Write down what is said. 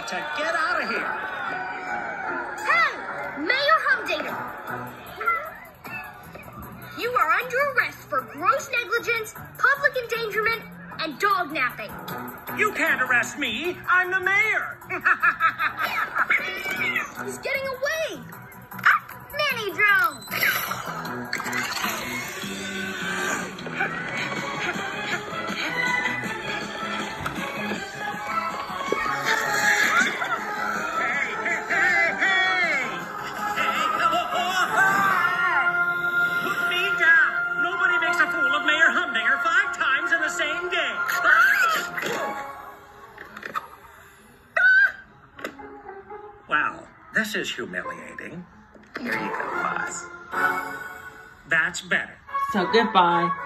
to get out of here. Hey, Mayor Humdinger. You are under arrest for gross negligence, public endangerment, and dog napping. You can't arrest me. I'm the mayor. He's getting away. Mini drone. Put me down. Nobody makes a fool of Mayor Humdinger 5 times in the same day. Well, this is humiliating. Here you go, boss. That's better. So goodbye.